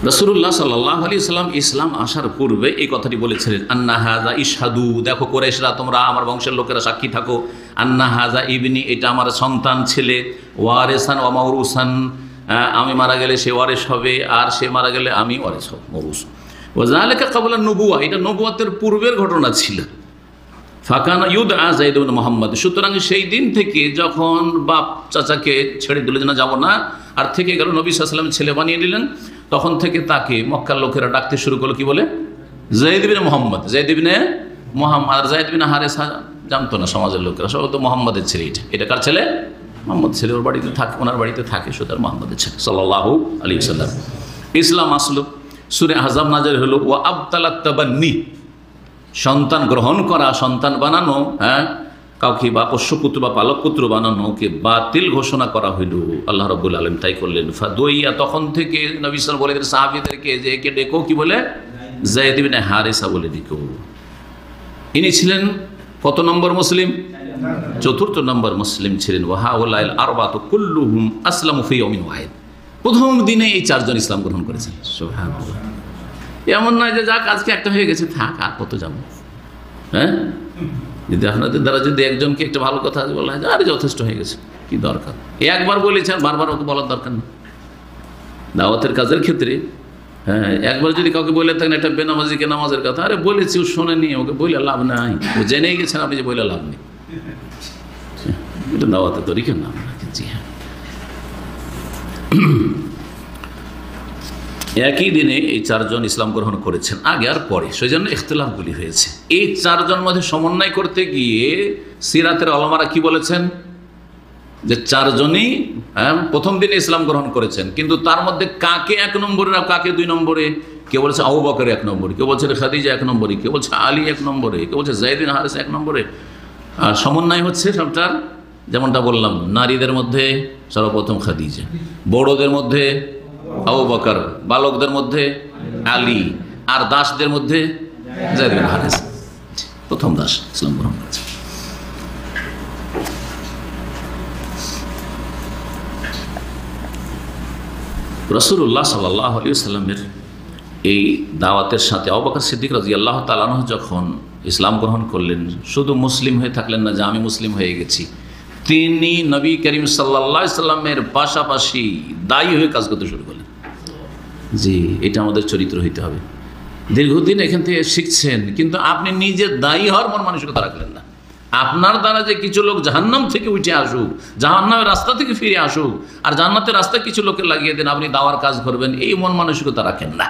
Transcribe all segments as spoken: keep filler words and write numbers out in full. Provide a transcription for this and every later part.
রাসূলুল্লাহ সাল্লাল্লাহু আলাইহি ওয়াসাল্লাম ইসলাম আসার পূর্বে এই কথাটি বলেছিলেন, আন্না হাযা ইশহাদু, দেখো কুরাইশরা তোমরা আমার বংশের লোকেরা সাক্ষী থাকো, আন্না হাযা ইবনি, এটা আমার সন্তান ছেলে, ওয়ারিসান ওয়া মাওরুসান, আমি মারা গেলে সে ওয়ারিস হবে আর সে মারা গেলে আমি ওয়ারিস হব, মওরুস। ওয়া যালিকা ক্বাবলা নবুওয়া, এটা নবুয়তের পূর্বের ঘটনা ছিল। ফাকানা ইউদআ যায়েদ ইবনে মুহাম্মদ, সুতরাং সেই দিন থেকে যখন বাপ চাচাকে ছেড়ে দিল যে না যাব না, আর থেকে গেল, নবী সাল্লাল্লাহু আলাইহি ওয়াসাল্লাম ছেলে বানিয়ে দিলেন, তখন থেকে তাকে মক্কার লোকেরা ডাকতে শুরু করলো কি বলে, যায়েদ ইবনে মুহাম্মদ। যায়েদ ইবনে মুহাম্মদ, আর যায়েদ ইবনে হারেসা জানতো না সমাজের লোকেরা, সব তো মুহাম্মদের ছেলে, এটা এটা কার ছেলে, মুহাম্মদ ছেলে, ওর বাড়িতে থাকে, ওনার বাড়িতে থাকে, সুতরাং মুহাম্মদের ছেলে সাল্লাল্লাহু আলাইহি ওয়াসাল্লাম। ইসলাম আসলো, সূরা আহজাব নাযিল হলো, ওয়া আবতালাত তাবান্নি, সন্তান গ্রহণ করা, সন্তান বানানো, হ্যাঁ কাউকে বা পোষ্যপুত্র বা পালক পুত্র বানানোকে বাতিল ঘোষণা করা হইল, আল্লাহ রাব্বুল আলামিন তাই করলেন। ফাদুইয়া, তখন থেকে নবী সাল্লাল্লাহু আলাইহি ওয়াসাল্লাম বলে দিলেন সাহাবীদেরকে যে একে ডেকো, কি বলে, যায়েদ ইবনে হারেসা বলে ডেকো। ইনি ছিলেন কত নম্বর মুসলিম, চতুর্থ নম্বর মুসলিম ছিলেন। ওয়া হাউলাইল আরবাতু কুল্লুহুম আসলামু ফি ইয়াউমিন ওয়াহিদ, প্রথম দিনে এই চারজন ইসলাম গ্রহণ করেছেন। সুবহানাল্লাহ, এমন নয় যে যাক আজকে একটা হয়ে গেছে থাক আর কত যাবো, হ্যাঁ যদি আপনাদের দ্বারা যদি একজনকে একটা ভালো কথা বলা হয় আরে যথেষ্ট হয়ে গেছে, কি দরকার, একবার বলেছেন বারবার ওকে বলার দরকার নেই দাওয়াতের কাজের ক্ষেত্রে। হ্যাঁ, একবার যদি কাউকে বলে থাকেন একটা বেনামাজিকে নামাজের কথা, আরে বলেছি ও শোনেনি, ওকে বলে লাভ নাই, ও জেনেই গেছেন আপনি যে বলে লাভ নেই, এটা দাওয়াতের তরিকার নাম রাখেন। জি হ্যাঁ, একই দিনে এই চারজন ইসলাম গ্রহণ করেছেন, আগে আর পরে, সেই জন্য ইখতিলাফগুলি হয়েছে। এই চারজন মধ্যে সমন্বয় করতে গিয়ে সিরাতের ওলামারা কি বলেছেন, যে চারজনই হ্যাঁ প্রথম দিনে ইসলাম গ্রহণ করেছেন, কিন্তু তার মধ্যে কাকে এক নম্বরে আর কাকে দুই নম্বরে, কেউ বলছে আবু বকর এক নম্বরে, কেউ বলছে খাদিজা এক নম্বরে, কেউ বলছে আলী এক নম্বরে, কেউ বলছে যায়েদ বিন হারেসা এক নম্বরে। আর সমন্বয় হচ্ছে সবটার, যেমনটা বললাম, নারীদের মধ্যে সর্বপ্রথম খাদিজা, বড়দের মধ্যে আবু বকর, বালকদের মধ্যে আলী, আর দাসদের মধ্যে যায়েদ বিন হারেসা, প্রথম দাস ইসলাম গ্রহণ করেছে। রাসূলুল্লাহ সাল্লাল্লাহু আলাইহি ওয়াসাল্লামের এই দাওয়াতের সাথে আবু বকর সিদ্দিক রাদিয়াল্লাহু তাআলা আনহু যখন ইসলাম গ্রহণ করলেন, শুধু মুসলিম হয়ে থাকলেন না যে আমি মুসলিম হয়ে গেছি, তিনি নবী করিম সাল্লাল্লাহু আলাইহি ওয়াসাল্লামের পাশাপাশি দায়ী হয়ে কাজ করতে শুরু করলেন। জি, এটা আমাদের চরিত্র হইতে হবে। দীর্ঘদিন এখান থেকে শিখছেন, কিন্তু আপনি নিজে দায়ী হওয়ার মন মানসিকতা রাখলেন না। আপনার দ্বারা যে কিছু লোক জাহান্নাম থেকে উঠে আসুক, জাহান্নামের রাস্তা থেকে ফিরে আসুক, আর জান্নাতের রাস্তায় কিছু লোকে লাগিয়ে দেন, আপনি দাওয়ার কাজ করবেন, এই মন মানসিকতা রাখেন না।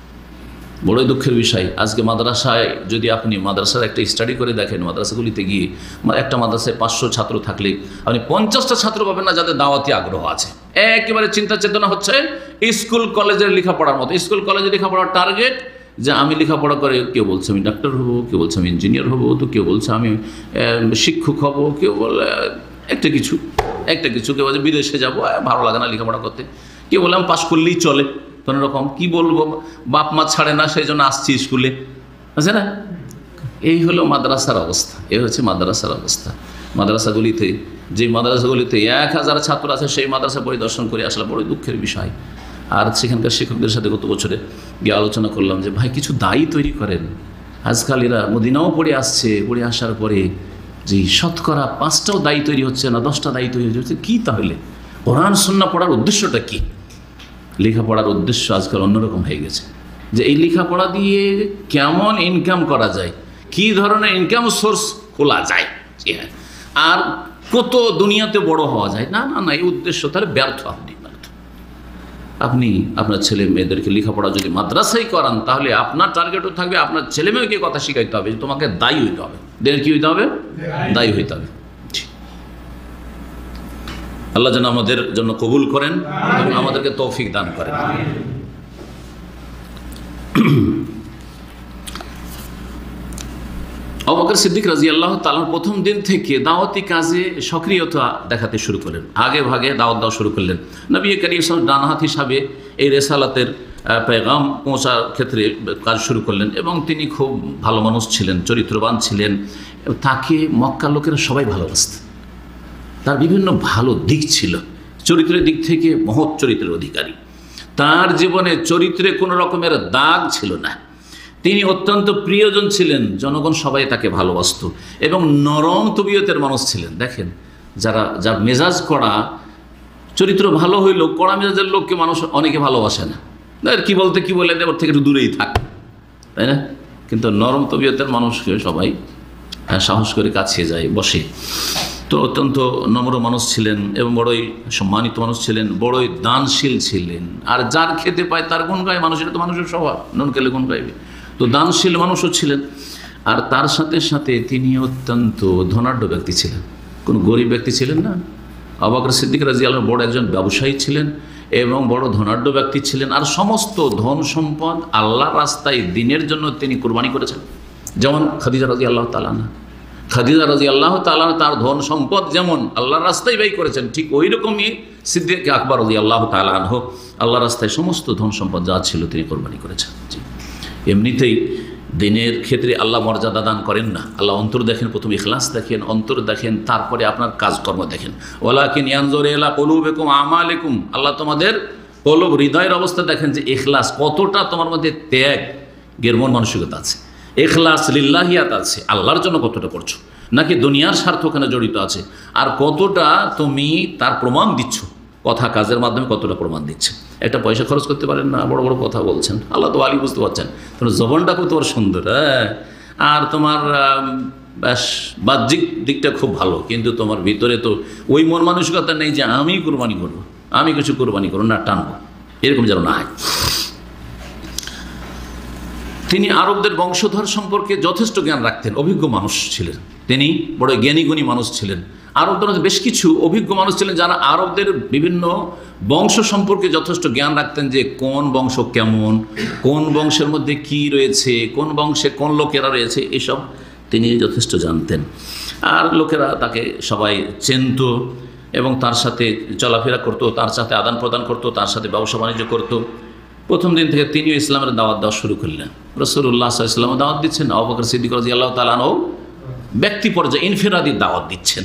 বড়ই দুঃখের বিষয়, আজকে মাদ্রাসায় যদি আপনি মাদ্রাসার একটা স্টাডি করে দেখেন, মাদ্রাসাগুলিতে গিয়ে একটা মাদ্রাসায় পাঁচশো ছাত্র থাকলে আপনি পঞ্চাশটা ছাত্র পাবেন না যাদের দাওয়াতি আগ্রহ আছে। একেবারে চিন্তা চেতনা হচ্ছে স্কুল কলেজের লেখাপড়ার মতো। স্কুল কলেজের লেখাপড়ার টার্গেট যে আমি লেখাপড়া করে, কেউ বলছে আমি ডাক্তার হব, কেউ বলছে আমি ইঞ্জিনিয়ার হব, তো কেউ বলছে আমি শিক্ষক হব, কেউ বলে একটা কিছু একটা কিছু কেউ বলছে বিদেশে যাবো, ভালো লাগে না লেখাপড়া করতে, কেউ বলে আমি পাশ করলেই চলে, কোনো রকম কী বলবো, বাপ মা ছাড়ে না সেই জন্য আসছি স্কুলে, আছে না। এই হলো মাদ্রাসার অবস্থা, এই হচ্ছে মাদ্রাসার অবস্থা। মাদ্রাসাগুলিতে, যে মাদ্রাসাগুলিতে এক হাজার ছাত্র আছে, সেই মাদ্রাসা পরিদর্শন করে আসলে বড়ই দুঃখের বিষয়। আর সেখানকার শিক্ষকদের সাথে গত বছরে গিয়ে আলোচনা করলাম যে ভাই কিছু দায়ী তৈরি করেন। আজকাল এরা মদিনাও পড়ে আসছে, পড়ে আসার পরে যে শতকরা পাঁচটাও দায়ী তৈরি হচ্ছে না, দশটা দায়ী তৈরি হচ্ছে, কী তাহলে কোরআন সুন্নাহ পড়ার উদ্দেশ্যটা কী? লেখাপড়ার উদ্দেশ্য আজকাল অন্যরকম হয়ে গেছে, যে এই লেখাপড়া দিয়ে কেমন ইনকাম করা যায়, কী ধরনের ইনকাম সোর্স খোলা যায়, আর কত দুনিয়াতে বড় হওয়া যায়। না না না, এই উদ্দেশ্য তাহলে ব্যর্থ। আপনি ব্যর্থ। আপনি আপনার ছেলে মেয়েদেরকে লেখাপড়া যদি মাদ্রাসায় করান, তাহলে আপনার টার্গেটও থাকবে আপনার ছেলে মেয়েকে কথা শিখাইতে হবে, তোমাকে দায়ী হইতে হবে। দেহের কী হইতে হবে? দায়ী হইতে হবে। আল্লাহ যেন আমাদের জন্য কবুল করেন এবং আমাদেরকে তৌফিক দান করেন। আবু বকর সিদ্দিক রাদিয়াল্লাহু তাআলা প্রথম দিন থেকে দাওয়াতি কাজে সক্রিয়তা দেখাতে শুরু করলেন, আগে ভাগে দাওয়াত দেওয়া শুরু করলেন। নবী করিম সাল্লাল্লাহু আলাইহি ওয়াসাল্লাম ডানহাত হিসাবে এই রেসালাতের পেগাম পৌঁছার ক্ষেত্রে কাজ শুরু করলেন, এবং তিনি খুব ভালো মানুষ ছিলেন, চরিত্রবান ছিলেন। তাকে মক্কার লোকেরা সবাই ভালোবাসত, তার বিভিন্ন ভালো দিক ছিল, চরিত্রের দিক থেকে মহৎ চরিত্রের অধিকারী। তার জীবনে চরিত্রে কোনো রকমের দাগ ছিল না। তিনি অত্যন্ত প্রিয়জন ছিলেন, জনগণ সবাই তাকে ভালোবাসত এবং নরম তবিয়তের মানুষ ছিলেন। দেখেন, যারা যার মেজাজ কড়া, চরিত্র ভালো হইলেও কড়া মেজাজের লোককে মানুষ অনেকে ভালোবাসে না, কি বলতে কি বলে ওর থেকে একটু দূরেই থাক, তাই না? কিন্তু নরম তবিয়তের মানুষকে সবাই সাহস করে কাছে যায়, বসে। তো অত্যন্ত নম্র মানুষ ছিলেন এবং বড়ই সম্মানিত মানুষ ছিলেন, বড়ই দানশীল ছিলেন। আর যার খেতে পায় তার গুণ গায় মানুষ, এটা তো মানুষের স্বভাব, নুন খেলে গুণ গাইবে। তো দানশীল মানুষও ছিলেন। আর তার সাথে সাথে তিনি অত্যন্ত ধনাঢ্য ব্যক্তি ছিলেন, কোনো গরিব ব্যক্তি ছিলেন না। আবু বকর সিদ্দিক রাদিয়াল্লাহু আনহু বড় একজন ব্যবসায়ী ছিলেন এবং বড় ধনাঢ্য ব্যক্তি ছিলেন। আর সমস্ত ধন সম্পদ আল্লাহর রাস্তায় দিনের জন্য তিনি কুরবানি করেছেন। যেমন খাদিজা রাদিয়াল্লাহু তাআলা আনহা, খাদিজা রাদিয়াল্লাহু তাআলা তার ধন সম্পদ যেমন আল্লাহর রাস্তায় ব্যয় করেছেন, ঠিক ওই রকমই সিদ্দিক আকবর রাদিয়াল্লাহু তাআলা আনহু আল্লাহর রাস্তায় সমস্ত ধন সম্পদ যা ছিল তিনি কুরবানি করেছেন। জি, এমনিতেই দিনের ক্ষেত্রে আল্লাহ মর্যাদা দান করেন না। আল্লাহ অন্তর দেখেন, প্রথম ইখলাস দেখেন, অন্তর দেখেন, তারপরে আপনার কাজকর্ম দেখেন। ওয়ালাকিন ইয়ানজুরু ইলা কুলুবিকুম আমালিকুম, আল্লাহ তোমাদের কলব, হৃদয়ের অবস্থা দেখেন যে ইখলাস কতটা তোমার মধ্যে, ত্যাগ গের মন মানসিকতা আছে, ইখলাস লিল্লাহিয়াত আছে, আল্লাহর জন্য কতটা করছো, নাকি দুনিয়ার স্বার্থ ওখানে জড়িত আছে, আর কতটা তুমি তার প্রমাণ দিচ্ছ, কথা কাজের মাধ্যমে কতটা প্রমাণ দিচ্ছে। একটা পয়সা খরচ করতে পারেন না, বড় বড় কথা বলছেন, আল্লাহ তো আলী বুঝতে পারছেন, তোমার জবানটা খুব তোমার সুন্দর, হ্যাঁ, আর তোমার ব্যাস বাহ্যিক দিকটা খুব ভালো, কিন্তু তোমার ভিতরে তো ওই মন মানসিকতা নেই যে আমি কোরবানি করবো, আমি কিছু কোরবানি করবো না, টানবো, এরকম যেন না হয়। তিনি আরবদের বংশধর সম্পর্কে যথেষ্ট জ্ঞান রাখতেন, অভিজ্ঞ মানুষ ছিলেন, তিনি বড় জ্ঞানীগুণী মানুষ ছিলেন। আরবদের মধ্যে বেশ কিছু অভিজ্ঞ মানুষ ছিলেন যারা আরবদের বিভিন্ন বংশ সম্পর্কে যথেষ্ট জ্ঞান রাখতেন, যে কোন বংশ কেমন, কোন বংশের মধ্যে কি রয়েছে, কোন বংশে কোন লোকেরা রয়েছে, এসব তিনি যথেষ্ট জানতেন। আর লোকেরা তাকে সবাই চিনত এবং তার সাথে চলাফেরা করতো, তার সাথে আদান প্রদান করতো, তার সাথে ব্যবসা বাণিজ্য করতো। প্রথম দিন থেকে তিনিও ইসলামের দাওয়াত দেওয়া শুরু করলেন। রাসূলুল্লাহ সাল্লাল্লাহু আলাইহি ওয়াসাল্লাম দাওয়াত দিচ্ছেন, আবু বকর সিদ্দিক রাদিয়াল্লাহু তাআলা আনহু ব্যক্তি পর্যায়ে ইনফিরাদি দাওয়াত দিচ্ছেন।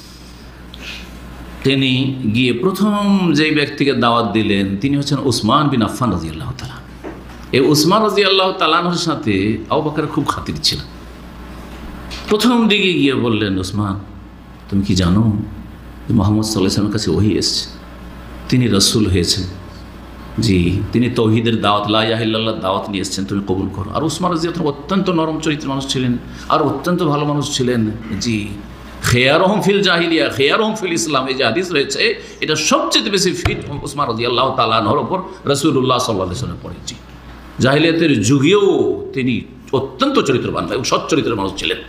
তিনি গিয়ে প্রথম যেই ব্যক্তিকে দাওয়াত দিলেন তিনি হচ্ছেন উসমান বিন আফফান রাদিয়াল্লাহু তাআলা। এই উসমান রাদিয়াল্লাহু তাআলা আনহুর সাথে আবু বকরের খুব খাতির ছিল। প্রথম দিকে গিয়ে বললেন, উসমান তুমি কি জানো মুহাম্মদ সাল্লাল্লাহু আলাইহি ওয়াসাল্লামের কাছে ওহী এসেছে, তিনি রাসূল হয়েছেন, জি, তিনি তৌহিদের দাওয়াত, লা ইলাহা ইল্লাল্লাহর দাওয়াত নিয়ে এসেছেন, তুমি কবুল করো। আর উসমান রাদিয়াল্লাহু তাআলা অত্যন্ত নরম চরিত্রের মানুষ ছিলেন আর অত্যন্ত ভালো মানুষ ছিলেন। জি, খেয়ারহম ফিল জাহিলিয়া খেয়ারহম ফিল ইসলাম, এই যে হাদিস রয়েছে এটা সবচেয়ে বেশি ফিট উসমান রাদিয়াল্লাহু তাআলা আনহুর ওপর রাসূলুল্লাহ সাল্লাল্লাহু আলাইহি ওয়াসাল্লাম পড়েছি। জাহিলিয়াতের যুগেও তিনি অত্যন্ত চরিত্রবান এবং সৎ চরিত্রের মানুষ ছিলেন।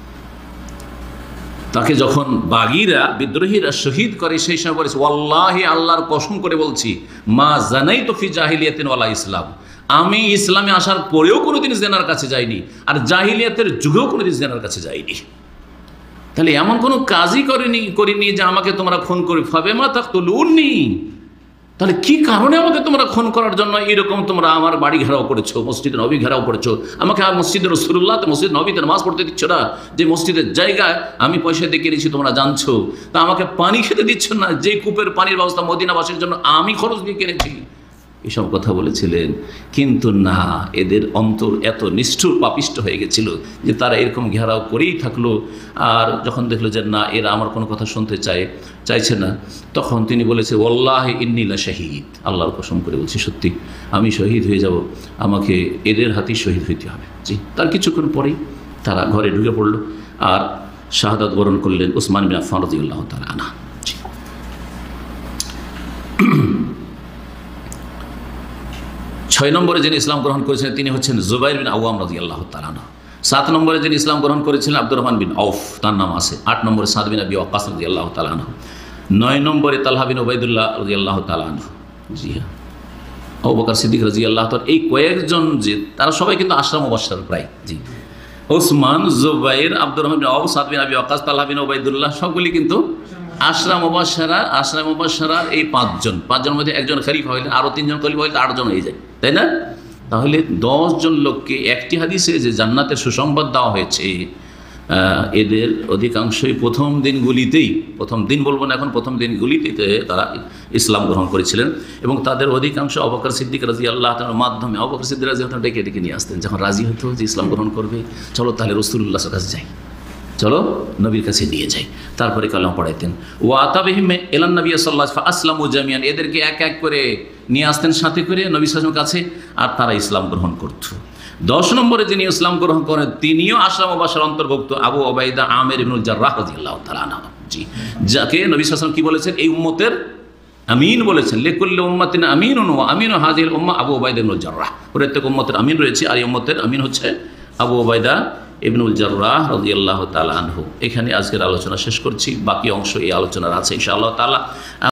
তাকে যখন বাগীরা, বিদ্রোহীরা শহীদ করে সেই সময় বলেছে, ওয়াল্লাহি আল্লাহর কসম করে বলছি, মা জানাইতু ফি জাহিলিয়াতিন ওয়ালা ইসলাম, আমি ইসলামে আসার পরেও কোনোদিন জিনার কাছে যাইনি, আর জাহিলিয়াতের যুগেও কোনোদিন জিনার কাছে যাইনি। তাহলে এমন কোনো কাজই করিনি করিনি যে আমাকে তোমরা খুন করে ফাবেমা তাকতুলুনি, তাহলে কি কারণে আমাকে তোমরা খুন করার জন্য এরকম তোমরা আমার বাড়ি ঘেরাও করেছো, মসজিদ নবী ঘেরাও করেছো, আমাকে আর মসজিদ রাসূলুল্লাহ মসজিদ নবীতে নামাজ পড়তে দিচ্ছ না, যে মসজিদের জায়গায় আমি পয়সা দিয়ে কিনেছি তোমরা জানছো, তা আমাকে পানি খেতে দিচ্ছ না, যে কূপের পানির ব্যবস্থা মদিনাবাসীর জন্য আমি খরচ দিয়ে কিনেছি, এসব কথা বলেছিলেন। কিন্তু না, এদের অন্তর এত নিষ্ঠুর পাপিষ্ট হয়ে গেছিল যে তারা এরকম ঘেরাও করেই থাকলো। আর যখন দেখলো যে না, এরা আমার কোনো কথা শুনতে চায় চাইছে না, তখন তিনি বলেছে, ওয়াল্লাহি ইন্নী লা শাহীদ, আল্লাহর কসম করে বলছি সত্যি আমি শহীদ হয়ে যাব, আমাকে এদের হাতেই শহীদ হইতে হবে। জি, তার কিছুক্ষণ পরেই তারা ঘরে ঢুকে পড়ল আর শাহাদাত বরণ করলেন উসমান বিন আফফান রাদিয়াল্লাহু তাআলা আনহু। ছয় নম্বরে যিনি ইসলাম গ্রহণ করেছিলেন তিনি হচ্ছেন জুবাইর বিন আওয়াম রাদিয়াল্লাহু তাআলা আনহু। সাত নম্বরে যিনি ইসলাম গ্রহণ করেছিলেন আব্দুর রহমান বিন আউফ, তার নাম আছে। আট নম্বরে সাদ বিন আবি ওয়াক্কাস রাদিয়াল্লাহু তাআলা আনহু। নয় নম্বরে তালহা বিন উবাইদুল্লাহ রাদিয়াল্লাহু তাআলা আনহু। জি হ্যাঁ, আবু বকর সিদ্দিক রাদিয়াল্লাহু তাআলা, এই কয়েকজন যে তারা সবাই কিন্তু আশরা মুবাশশার প্রায়। জি, ওসমান, জুবাইর, আব্দুর রহমান বিন আউফ, সাদ বিন আবি ওয়াক্কাস, তালহা বিন উবাইদুল্লাহ সবগুলি কিন্তু আশরা মুবাশশারা। আশরা মুবাশশারার এই পাঁচজন, পাঁচজনের মধ্যে একজন খলিফা হইলেন, আরও তিনজন খলিফা হইলে আটজন হয়ে যায়, তাই না? তাহলে দশজন লোককে একটি হাদিসে যে জান্নাতের সুসংবাদ দেওয়া হয়েছে, এদের অধিকাংশই প্রথম দিনগুলিতেই, প্রথম দিন বলবো না এখন, প্রথম দিনগুলিতে তারা ইসলাম গ্রহণ করেছিলেন এবং তাদের অধিকাংশ আবু বকর সিদ্দিক রাদিয়াল্লাহু তাআলার মাধ্যমে আবু বকর সিদ্দিক রাদিয়াল্লাহু তাআলা ডেকে ডেকে নিয়ে আসতেন। যখন রাজি হতো যে ইসলাম গ্রহণ করবে, চলো তাহলে রাসূলুল্লাহর কাছে যাই, চলো নবীর কাছে নিয়ে যাই, তারপরে কালাম পড়াইতেন। ওয়া আতাবিহিম ইলান নবী সাল্লাল্লাহু আলাইহি ওয়া আসলামু জামিয়ান, এদেরকে এক এক করে নিয়ে আসতেন সাথে করে নবী সাল্লাল্লাহু আলাইহি ওয়াসাল্লামের কাছে, আর তারা ইসলাম গ্রহণ করত। দশ নম্বরে যিনি ইসলাম গ্রহণ করেন তিনিও আশরা মুবাশশারার অন্তর্ভুক্ত আবু উবাইদা আমির ইবনুল জাররাহ রাদিয়াল্লাহু তাআলা আনহু, জি, যাকে নবী সাল্লাল্লাহু আলাইহি ওয়াসাল্লাম কি বলেছেন, এই উম্মতের আমিন বলেছেন। লিকুল্লি উম্মাতিন আমিনুন ওয়া আমিনু হাযিহিল উম্মাহ আবু উবাইদা ইবনুল জাররাহ, প্রত্যেক উম্মতের আমিন রয়েছে, আর এই উম্মতের আমিন হচ্ছে আবু উবাইদা ইবনুল জাররাহ রাদিয়াল্লাহু তাআলা আনহু। এখানে আজকের আলোচনা শেষ করছি, বাকি অংশ এই আলোচনার আছে ইনশাআল্লাহ তাআলা।